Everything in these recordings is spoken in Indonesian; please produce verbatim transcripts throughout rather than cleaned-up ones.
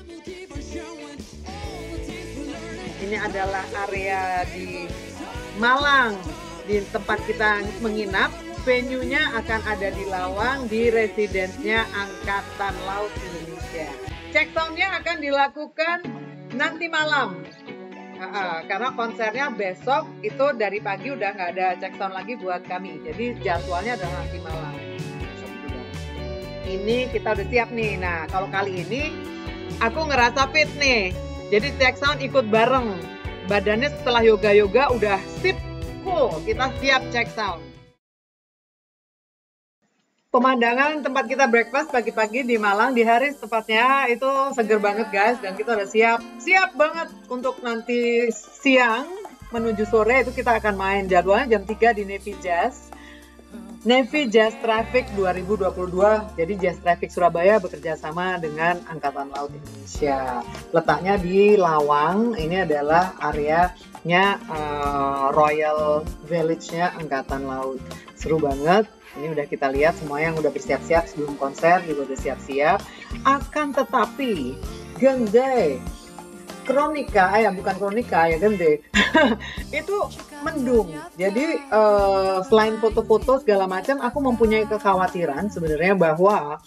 Ini adalah area di Malang, di tempat kita menginap. Venue-nya akan ada di Lawang, di residence-nya Angkatan Laut Indonesia. Check sound-nya akan dilakukan nanti malam. Uh, karena konsernya besok itu dari pagi udah nggak ada check sound lagi buat kami. Jadi jadwalnya adalah nanti malam. Ini kita udah siap nih. Nah, kalau kali ini aku ngerasa fit nih. Jadi check sound ikut bareng. Badannya setelah yoga-yoga udah sip, cool. Kita siap check sound. Pemandangan tempat kita breakfast pagi-pagi di Malang di hari tepatnya itu seger banget guys, dan kita udah siap siap banget untuk nanti siang menuju sore itu kita akan main. Jadwalnya jam tiga di Navy Jazz Navy Jazz Traffic dua ribu dua puluh dua. Jadi Jazz Traffic Surabaya bekerja sama dengan Angkatan Laut Indonesia. Letaknya di Lawang. Ini adalah areanya uh, Royal Village-nya Angkatan Laut. Seru banget. Ini udah kita lihat semua yang udah bersiap-siap sebelum konser juga udah siap-siap. Akan tetapi Gende Kronika, ya bukan Kronika ya Gende itu mendung. Jadi uh, selain foto-foto segala macam, aku mempunyai kekhawatiran sebenarnya bahwa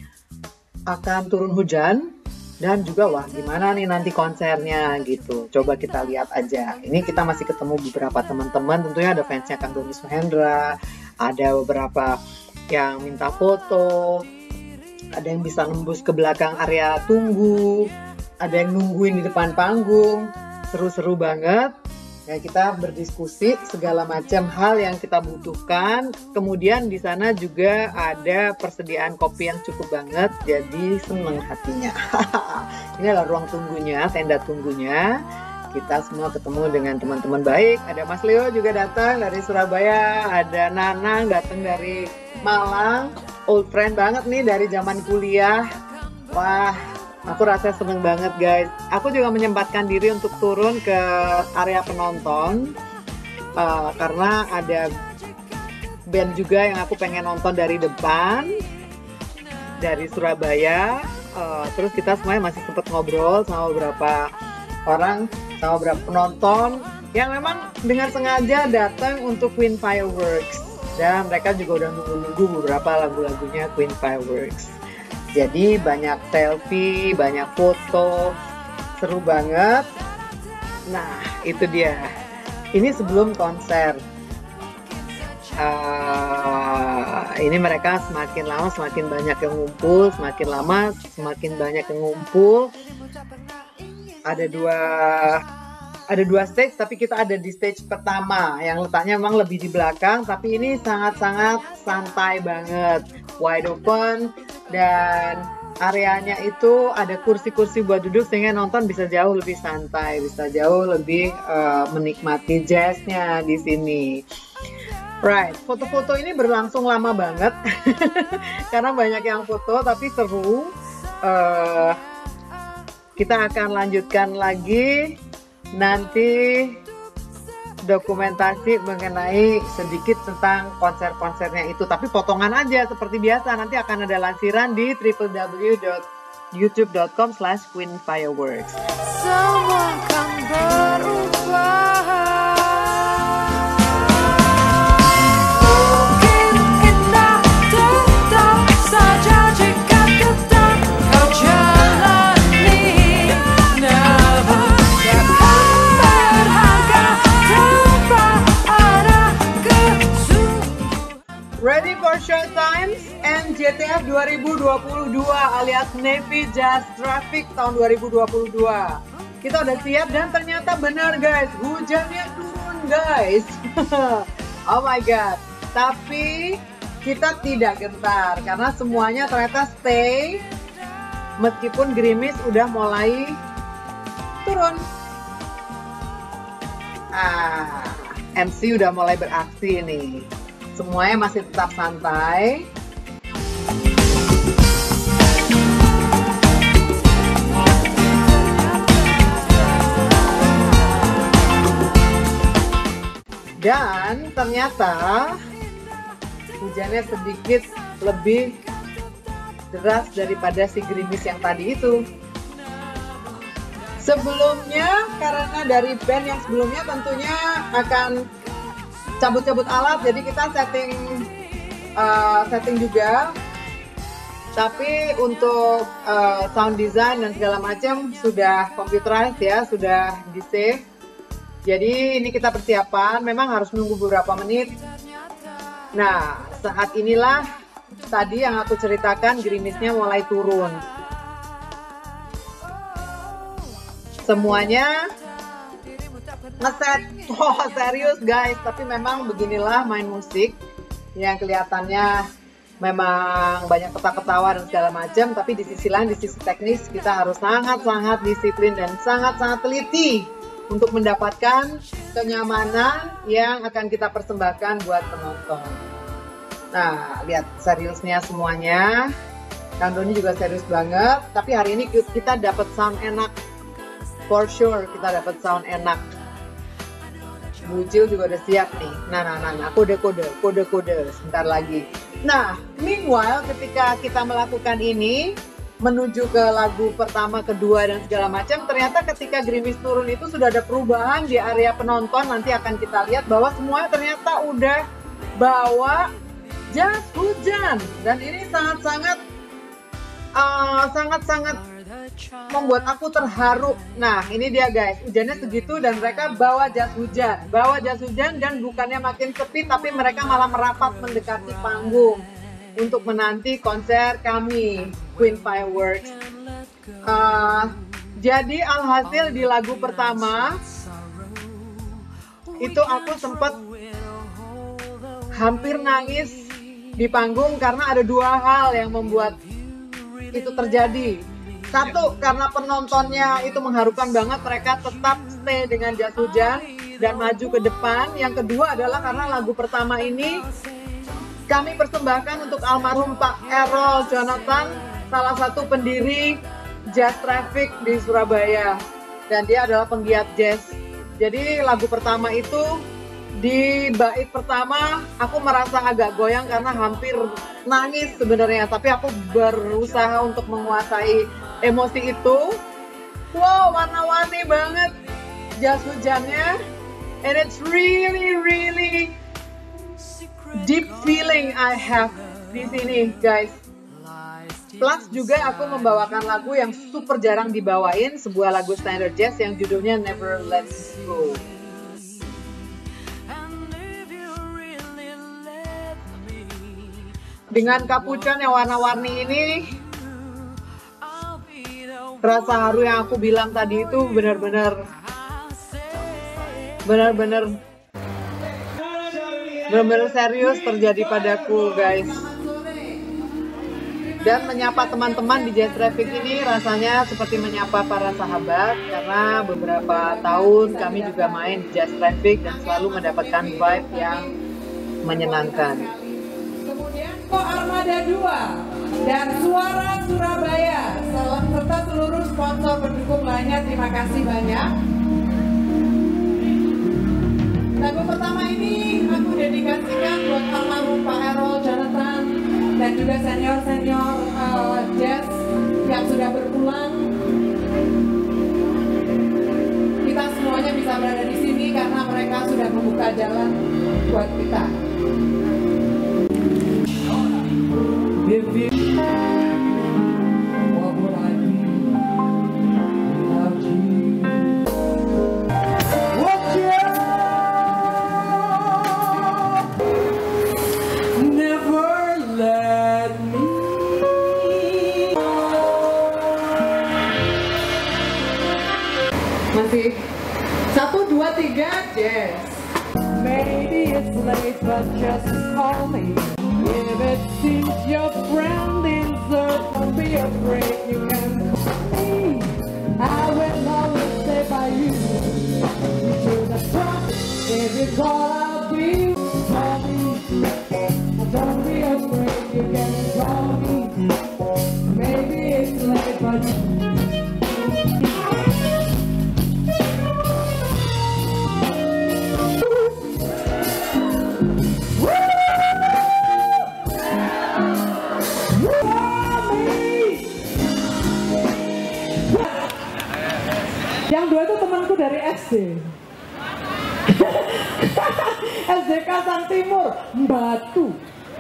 akan turun hujan. Dan juga wah gimana nih nanti konsernya gitu. Coba kita lihat aja. Ini kita masih ketemu beberapa teman-teman. Tentunya ada fansnya Kang Doni Suhendra. Ada beberapa yang minta foto. Ada yang bisa nembus ke belakang area tunggu. Ada yang nungguin di depan panggung. Seru-seru banget. Ya, kita berdiskusi segala macam hal yang kita butuhkan. Kemudian di sana juga ada persediaan kopi yang cukup banget, jadi seneng hatinya. Ini adalah ruang tunggunya, tenda tunggunya. Kita semua ketemu dengan teman-teman baik. Ada Mas Leo juga datang dari Surabaya, ada Nanang datang dari Malang. Old friend banget nih dari zaman kuliah. Wah, aku rasa seneng banget guys. Aku juga menyempatkan diri untuk turun ke area penonton uh, karena ada band juga yang aku pengen nonton dari depan, dari Surabaya. Uh, terus kita semuanya masih sempat ngobrol sama beberapa orang, sama beberapa penonton yang memang dengan sengaja datang untuk Queen Fireworks. Dan mereka juga udah nunggu-nunggu beberapa lagu-lagunya Queen Fireworks. Jadi banyak selfie, banyak foto, seru banget. Nah, itu dia. Ini sebelum konser. Uh, ini mereka semakin lama semakin banyak yang ngumpul, semakin lama semakin banyak yang ngumpul. Ada dua, ada dua stage, tapi kita ada di stage pertama yang letaknya memang lebih di belakang, tapi ini sangat-sangat santai banget, wide open. Dan areanya itu ada kursi-kursi buat duduk sehingga nonton bisa jauh lebih santai, bisa jauh lebih uh, menikmati jazznya di sini. Right, foto-foto ini berlangsung lama banget karena banyak yang foto tapi seru. Uh, kita akan lanjutkan lagi nanti dokumentasi mengenai sedikit tentang konser-konsernya itu, tapi potongan aja seperti biasa. Nanti akan ada lansiran di w w w dot youtube dot com slash queen fireworks. Semua kan berubah. Ready for Showtimes N J T F dua ribu dua puluh dua alias Navy Jazz Traffic tahun dua ribu dua puluh dua. Kita udah siap dan ternyata benar guys, hujannya turun guys. Oh my god. Tapi kita tidak gentar karena semuanya ternyata stay meskipun gerimis udah mulai turun. Ah, M C udah mulai beraksi nih. Semuanya masih tetap santai. Dan ternyata hujannya sedikit lebih deras daripada si gerimis yang tadi itu. Sebelumnya, karena dari band yang sebelumnya tentunya akan cabut-cabut alat, jadi kita setting uh, setting juga. Tapi untuk uh, sound design dan segala macam sudah computerized ya, sudah di save. Jadi ini kita persiapan, memang harus nunggu beberapa menit. Nah, saat inilah tadi yang aku ceritakan gerimisnya mulai turun. Semuanya ngeset, oh serius guys, tapi memang beginilah main musik yang kelihatannya memang banyak ketawa-ketawa dan segala macam, tapi di sisi lain, di sisi teknis kita harus sangat-sangat disiplin dan sangat-sangat teliti untuk mendapatkan kenyamanan yang akan kita persembahkan buat penonton. Nah, lihat seriusnya semuanya. Kang Doni juga serius banget, tapi hari ini kita dapat sound enak, for sure kita dapat sound enak. Bucil juga udah siap nih. Nah, nah, nah, nah, kode-kode, kode-kode sebentar lagi. Nah, meanwhile ketika kita melakukan ini, menuju ke lagu pertama, kedua, dan segala macam, ternyata ketika gerimis turun itu sudah ada perubahan di area penonton. Nanti akan kita lihat bahwa semuanya ternyata udah bawa jas hujan. Dan ini sangat-sangat, uh, sangat-sangat membuat aku terharu. Nah, ini dia guys, hujannya segitu dan mereka bawa jas hujan. Bawa jas hujan dan bukannya makin sepi, tapi mereka malah merapat mendekati panggung untuk menanti konser kami, Queen Fireworks. Uh, jadi alhasil di lagu pertama itu aku sempat hampir nangis di panggung karena ada dua hal yang membuat itu terjadi. Satu, karena penontonnya itu mengharukan banget, mereka tetap stay dengan jas hujan dan maju ke depan. Yang kedua adalah karena lagu pertama ini kami persembahkan untuk almarhum Pak Errol Jonathan, salah satu pendiri Jazz Traffic di Surabaya. Dan dia adalah penggiat jazz. Jadi lagu pertama itu, di bait pertama aku merasa agak goyang karena hampir nangis sebenarnya. Tapi aku berusaha untuk menguasai emosi itu. Wow, warna-warni banget jas hujannya, and it's really really deep feeling I have di sini guys. Plus juga aku membawakan lagu yang super jarang dibawain, sebuah lagu standard jazz yang judulnya Never Let Me Go. Dengan kapucan yang warna-warni ini, rasa haru yang aku bilang tadi itu benar-benar benar-benar benar-benar serius terjadi padaku guys. Dan menyapa teman-teman di Jazz Traffic ini rasanya seperti menyapa para sahabat, karena beberapa tahun kami juga main di Jazz Traffic dan selalu mendapatkan vibe yang menyenangkan. Kemudian Ko Armada dua dan Suara Surabaya serta seluruh sponsor pendukung lainnya, terima kasih banyak. Lagu pertama ini aku dedikasikan buat almarhum Pak Errol Jonathan dan juga senior-senior uh, jazz yang sudah berpulang. Kita semuanya bisa berada di sini karena mereka sudah membuka jalan buat kita. If you what would I do without you? What you never let me. Masih satu dua tiga jazz. Maybe it's late but just call me. If it seems your friend is hurt, don't be afraid, you can call me. I will always stay by you. You should have trust, if it's all I'll be. Call me, don't be afraid, you can call me. Maybe it's late but Asik. S D K Sang Timur, Batu.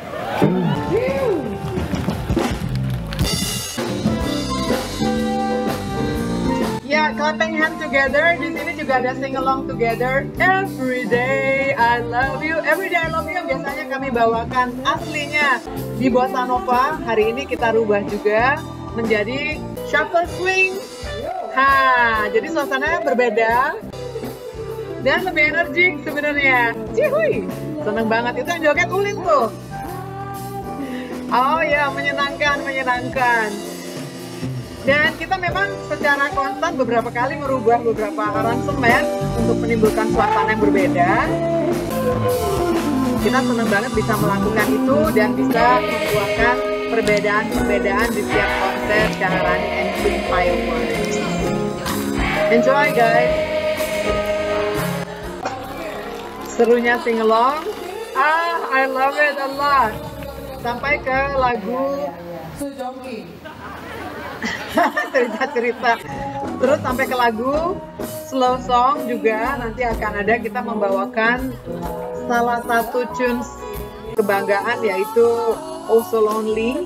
Ya, clapping hand together. Di sini juga ada sing along together. Every day I love you. Every day I love you biasanya kami bawakan aslinya di Bossa Nova. Hari ini kita rubah juga menjadi shuffle swing. Ha, jadi suasananya berbeda dan lebih energik sebenarnya. Cihuy, seneng banget. Itu yang joget Ulin tuh. Oh ya, menyenangkan, menyenangkan. Dan kita memang secara konstan beberapa kali merubah beberapa aransemen untuk menimbulkan suasana yang berbeda. Kita senang banget bisa melakukan itu dan bisa membuahkan perbedaan-perbedaan di setiap konser Syaharani and Queen Fireworks. Enjoy guys! Serunya sing along. Ah, I love it a lot. Sampai ke lagu Sujongki. cerita-cerita. Terus sampai ke lagu slow song juga nanti akan ada, kita membawakan salah satu tunes kebanggaan yaitu Oh So Lonely.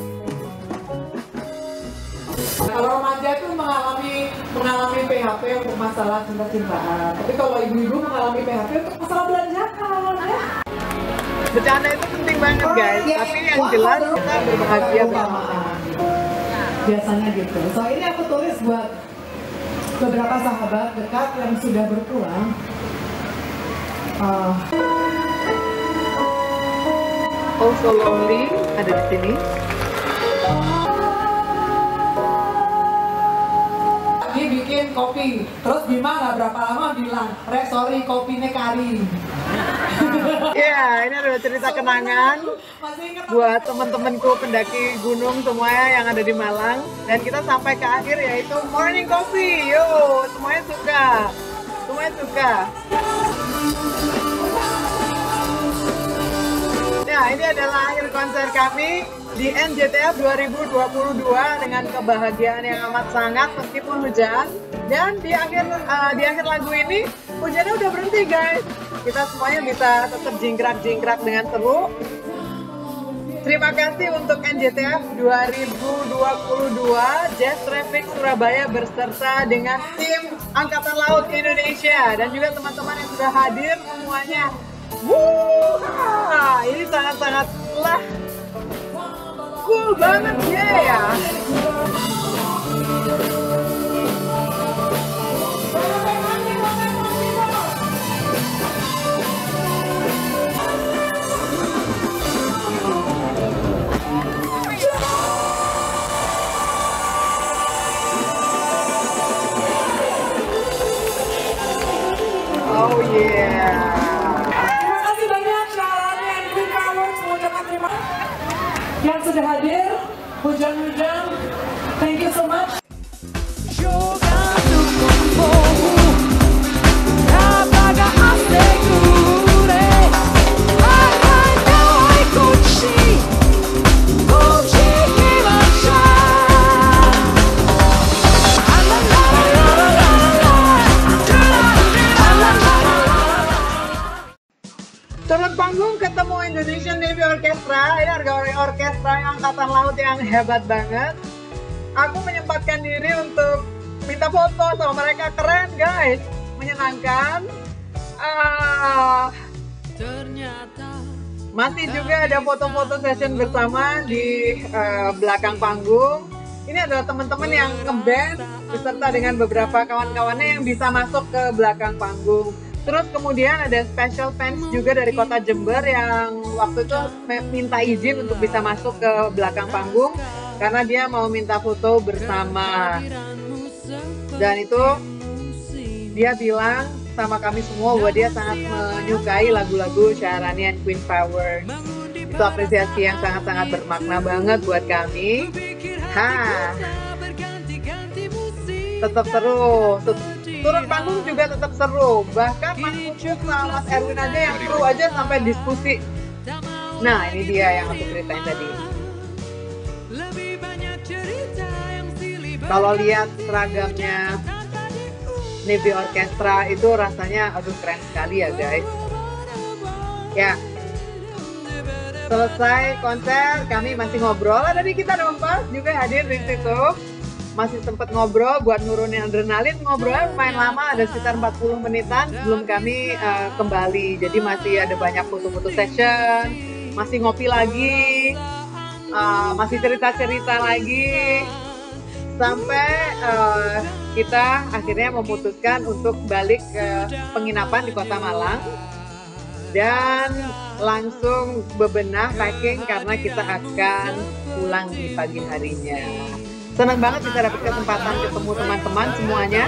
Kalau remaja itu mengalami mengalami P H P untuk masalah cinta-cintaan. Tapi kalau ibu-ibu mengalami P H P untuk masalah belanjakan, ya. Bercanda itu penting banget guys, tapi yang jelas kita berbahagia bersama. Biasanya gitu. So ini aku tulis buat beberapa sahabat dekat yang sudah berpulang. Uh, Oh So Lonely ada di sini. Dia bikin kopi, terus Bima nggak berapa lama bilang, "Re, sorry kopinya kari." Ya, ini adalah cerita kenangan buat teman-temanku pendaki gunung semuanya yang ada di Malang. Dan kita sampai ke akhir yaitu morning coffee. Yo, semuanya suka. Semuanya suka. Ya, ini adalah akhir konser kami di N J T F dua ribu dua puluh dua dengan kebahagiaan yang amat sangat meskipun hujan. Dan di akhir uh, di akhir lagu ini hujannya udah berhenti guys. Kita semuanya bisa tetap jingkrak-jingkrak dengan seru. Terima kasih untuk N J T F dua ribu dua puluh dua Jazz Traffic Surabaya beserta dengan tim Angkatan Laut Indonesia dan juga teman-teman yang sudah hadir semuanya. Wuh, ini sangat-sangat lah cool banget ya ya. Oh yeah. Terima kasih banyak Syaharani and Queen Fireworks mengucapkan terima kasih yang sudah hadir. Hujan-hujan, thank you so much. Turun panggung ketemu Indonesian Navy Orchestra. Ini harga orkestra angkatan laut yang hebat banget. Aku menyempatkan diri untuk minta foto sama mereka, keren guys, menyenangkan. Uh, masih juga ada foto-foto session bersama di uh, belakang panggung. Ini adalah teman-teman yang ngeband beserta dengan beberapa kawan-kawannya yang bisa masuk ke belakang panggung. Terus kemudian ada special fans juga dari kota Jember yang waktu itu minta izin untuk bisa masuk ke belakang panggung karena dia mau minta foto bersama. Dan itu dia bilang sama kami semua bahwa dia sangat menyukai lagu-lagu Syaharani and Queen Fireworks. Itu apresiasi yang sangat-sangat bermakna banget buat kami. Ha, tetap seru. Turun panggung juga tetap seru. Bahkan Mas Pupuk sama Mas Erwin aja yang seru aja sampai diskusi. Nah, ini dia yang aku ceritain tadi. Kalau lihat seragamnya Navy Orchestra itu rasanya aduh keren sekali ya guys. Ya, selesai konser kami masih ngobrol. Tadi kita nonton juga hadir di situ, masih sempat ngobrol buat nurunin adrenalin. Ngobrolnya lumayan lama, ada sekitar empat puluh menitan sebelum kami uh, kembali. Jadi masih ada banyak foto-foto session, masih ngopi lagi, uh, masih cerita-cerita lagi, sampai uh, kita akhirnya memutuskan untuk balik ke penginapan di Kota Malang dan langsung bebenah packing karena kita akan pulang di pagi harinya. Senang banget bisa dapat kesempatan ketemu teman-teman semuanya.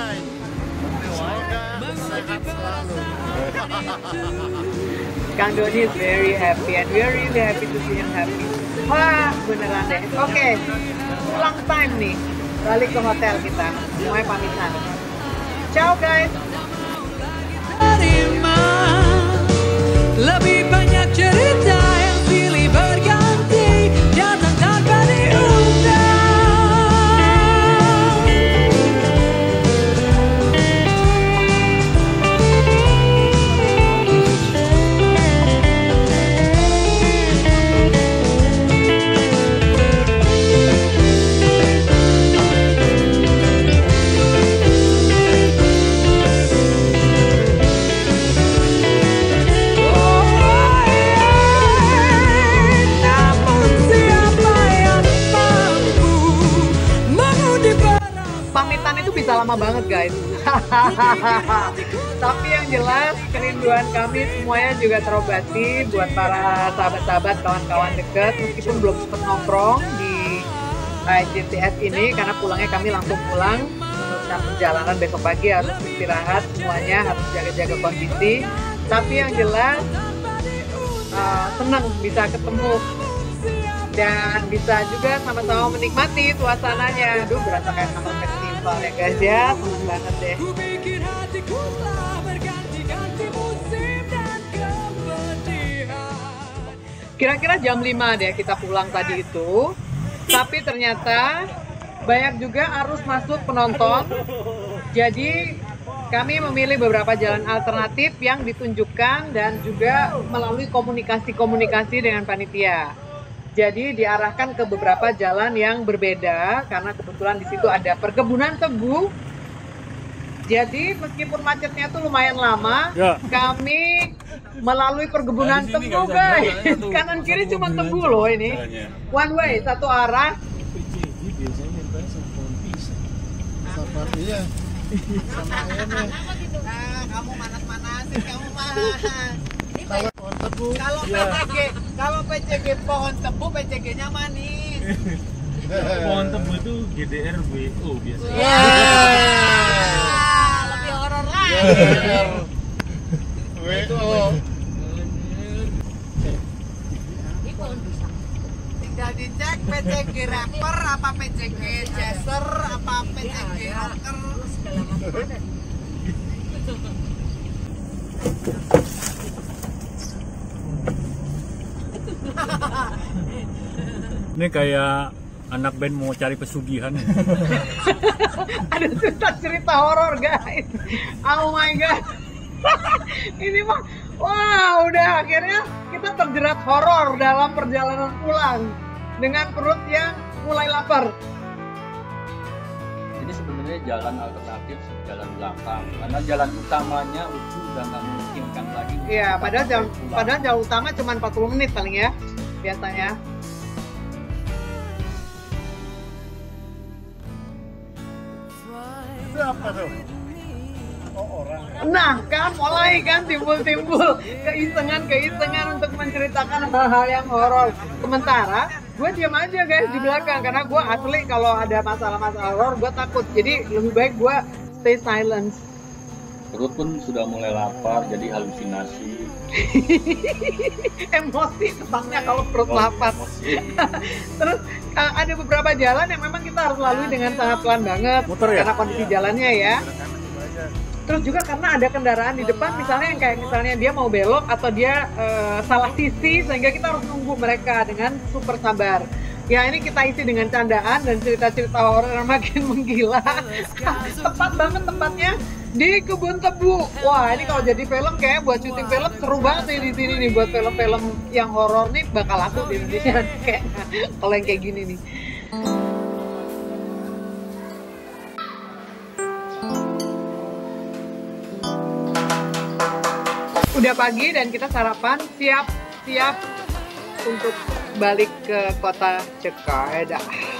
Kang Doni is very happy and we are really happy to see him happy. Wah, beneran deh. Oke, okay. Pulang time nih. Balik ke hotel kita. Semuanya pamitan. Ciao guys. Lebih banyak cerita yang silih berganti, datang tanpa diundang. Pamitan itu bisa lama banget guys. Tapi yang jelas kerinduan kami semuanya juga terobati buat para sahabat-sahabat, kawan-kawan deket, meskipun belum sempat nongkrong di uh, J T S ini karena pulangnya kami langsung pulang meneruskan perjalanan. Besok pagi harus istirahat semuanya, harus jaga-jaga kondisi. Tapi yang jelas uh, senang bisa ketemu dan bisa juga sama-sama menikmati suasananya. Aduh, berasa kayak sama festival ya guys ya, seneng banget deh. Kira-kira jam lima deh kita pulang tadi itu, tapi ternyata banyak juga arus masuk penonton. Jadi kami memilih beberapa jalan alternatif yang ditunjukkan dan juga melalui komunikasi-komunikasi dengan panitia. Jadi diarahkan ke beberapa jalan yang berbeda karena kebetulan di situ ada perkebunan tebu. Jadi meskipun macetnya tuh lumayan lama, ya, kami melalui perkebunan nah, tebu guys. Kanan kiri cuma tebu loh ini. One way, satu arah. Kamu manas-manasin, kamu mah. Kalau P C G, kalau P C G pohon tebu, P C G-nya manis. Pohon tebu itu G D R W O biasanya. Ya, lebih horor lagi. W O. Tinggal dicek P C G rapper apa P C G chaser apa P C G rocker segala macam. Ini kayak anak band mau cari pesugihan. Ada cerita-cerita horor guys. Oh my god. Ini mah wah, udah akhirnya kita terjerat horor dalam perjalanan pulang dengan perut yang mulai lapar. Ini sebenarnya jalan alternatif, jalan belakang. Karena jalan utamanya itu udah nggak memungkinkan lagi. Iya, padahal jalan, padahal jalan utama cuma empat puluh menit paling ya biasanya. Itu apa tuh? Oh, orang. Nah, kan mulai kan timbul-timbul keisengan-keisengan untuk menceritakan hal-hal yang horor. Sementara gue diam aja guys di belakang karena gue asli kalau ada masalah-masalah horor gue takut. Jadi lebih baik gue stay silence. Perut pun sudah mulai lapar, jadi halusinasi. Emosi tentangnya kalau perut lapar. Terus uh, ada beberapa jalan yang memang kita harus lalui dengan sangat pelan banget. Muter ya? Karena kondisi jalannya ya. Terus juga karena ada kendaraan di depan misalnya yang kayak misalnya dia mau belok atau dia uh, salah sisi sehingga kita harus nunggu mereka dengan super sabar. Ya ini kita isi dengan candaan dan cerita-cerita horor yang makin menggila. Tepat banget tempatnya di Kebun Tebu. Wah ini kalau jadi film kayak buat syuting film seru banget nih di sini nih, buat film-film yang horor nih bakal laku di Indonesia kayak kalau yang kayak gini nih. Udah pagi dan kita sarapan, siap-siap untuk balik ke kota Jakarta.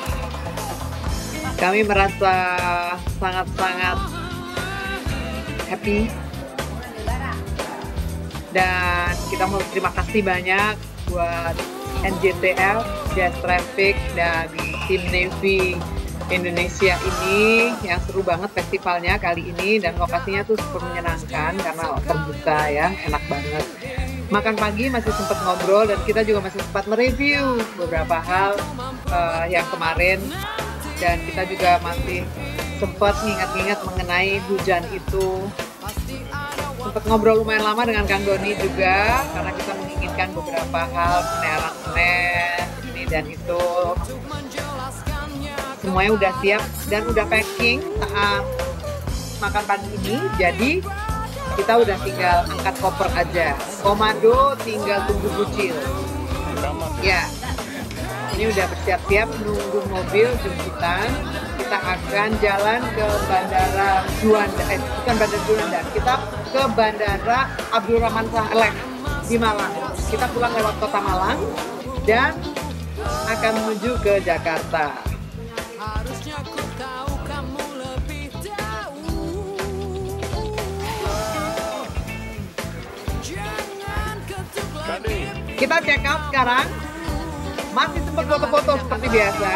Kami merasa sangat-sangat happy dan kita mau terima kasih banyak buat N J T F, Jazz Traffic, dan tim Navy Indonesia ini yang seru banget festivalnya kali ini, dan lokasinya tuh super menyenangkan karena terbuka ya, enak banget. Makan pagi masih sempat ngobrol dan kita juga masih sempat mereview beberapa hal uh, yang kemarin, dan kita juga masih sempat ngingat-ngingat mengenai hujan itu. Sempat ngobrol lumayan lama dengan Kang Doni juga karena kita menginginkan beberapa hal menerang-menerang ini dan itu. Semuanya udah siap dan udah packing saat makan pagi ini, jadi kita udah tinggal angkat koper aja. Komando tinggal tunggu bucil. Ya, ini udah bersiap-siap nunggu mobil jemputan. Kita akan jalan ke Bandara Juanda, eh bukan Bandara Juanda, kita ke Bandara Abdurrahman Saleh di Malang. Kita pulang lewat kota Malang dan akan menuju ke Jakarta. Kita check out sekarang. Masih sempat foto-foto seperti biasa.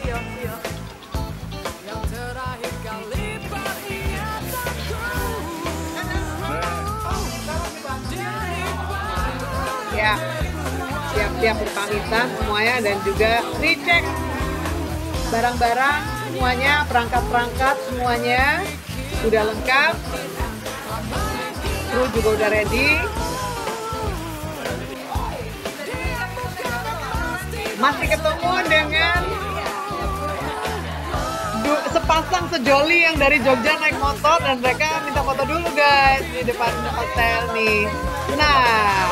Ya, siap-siap berpamitan semuanya dan juga recheck barang-barang semuanya, perangkat-perangkat semuanya udah lengkap. Kru juga udah ready. Masih ketemu dengan sepasang sejoli yang dari Jogja naik motor dan mereka minta foto dulu guys di depan hotel nih. Nah,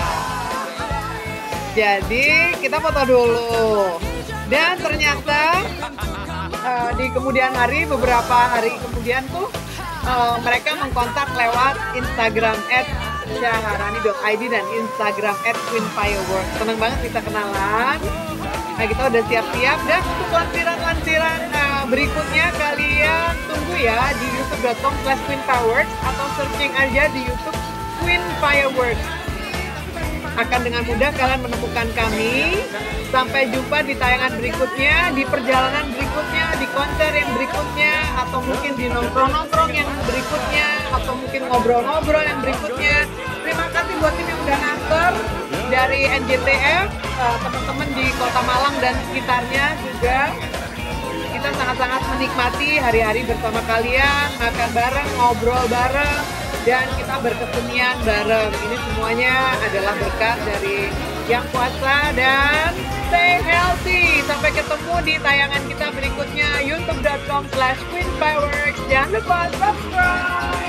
jadi kita foto dulu. Dan ternyata uh, di kemudian hari, beberapa hari kemudian tuh uh, mereka mengkontak lewat Instagram at syaharani dot i d dan Instagram at queen fireworks. Senang banget bisa kenalan. Nah kita udah siap-siap dan untuk lansiran-lansiran uh, berikutnya kalian tunggu ya di youtube dot com slash queen fireworks atau searching aja di YouTube Queen Fireworks. Akan dengan mudah kalian menemukan kami. Sampai jumpa di tayangan berikutnya, di perjalanan berikutnya, di konser yang berikutnya, atau mungkin di nongkrong-nongkrong yang berikutnya, atau mungkin ngobrol-ngobrol yang berikutnya. Terima kasih buat tim yang udah nganter dari N J T F, uh, teman-teman di Kota Malang dan sekitarnya juga. Kita sangat-sangat menikmati hari-hari bersama kalian, makan bareng, ngobrol bareng, dan kita berkesenian bareng. Ini semuanya adalah berkat dari Yang Kuasa, dan stay healthy. Sampai ketemu di tayangan kita berikutnya, youtube dot com slash queen fireworks. Jangan lupa subscribe.